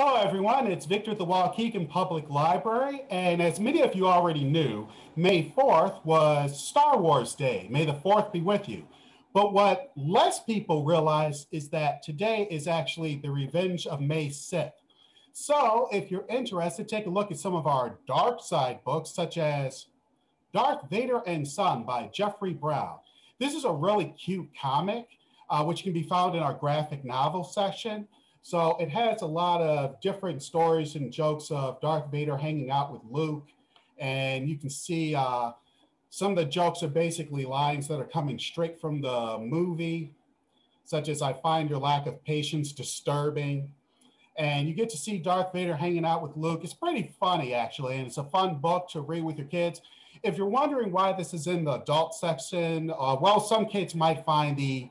Hello, everyone. It's Victor at the Waukegan Public Library. And as many of you already knew, May 4th was Star Wars Day. May the 4th be with you. But what less people realize is that today is actually the revenge of May 6th. So if you're interested, take a look at some of our dark side books, such as Darth Vader and Son by Jeffrey Brown. This is a really cute comic, which can be found in our graphic novel section. So it has a lot of different stories and jokes of Darth Vader hanging out with Luke. And you can see some of the jokes are basically lines that are coming straight from the movie, such as "I find your lack of patience disturbing." And you get to see Darth Vader hanging out with Luke. It's pretty funny, actually, and it's a fun book to read with your kids. If you're wondering why this is in the adult section, well, some kids might find the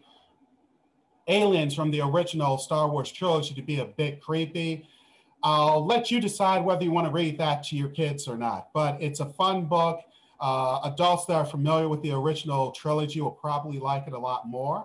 aliens from the original Star Wars trilogy to be a bit creepy. I'll let you decide whether you want to read that to your kids or not, but it's a fun book. Adults that are familiar with the original trilogy will probably like it a lot more.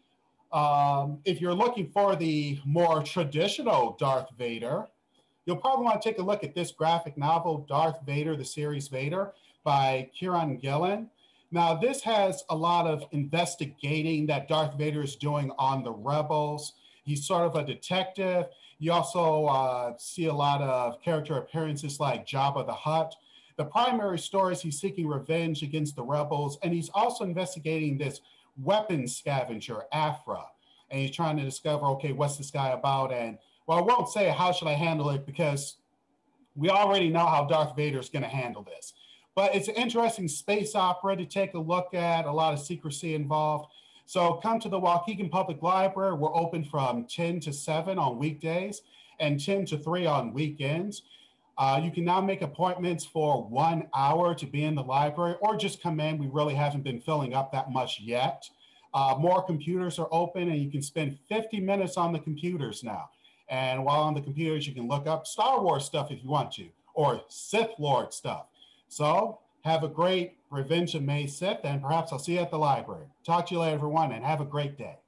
If you're looking for the more traditional Darth Vader, you'll probably want to take a look at this graphic novel, Darth Vader, the series Vader, by Kieron Gillen. Now, this has a lot of investigating that Darth Vader is doing on the rebels. He's sort of a detective. You also see a lot of character appearances like Jabba the Hutt. The primary story is he's seeking revenge against the rebels, and he's also investigating this weapons scavenger, Aphra. And he's trying to discover, okay, what's this guy about? And, well, I won't say how should I handle it because we already know how Darth Vader is going to handle this. But it's an interesting space opera to take a look at, a lot of secrecy involved. So come to the Waukegan Public Library. We're open from 10 to 7 on weekdays and 10 to 3 on weekends. You can now make appointments for 1 hour to be in the library or just come in. We really haven't been filling up that much yet. More computers are open and you can spend 50 minutes on the computers now. And while on the computers, you can look up Star Wars stuff if you want to, or Sith Lord stuff. So have a great Revenge of May 6th, and perhaps I'll see you at the library. Talk to you later, everyone, and have a great day.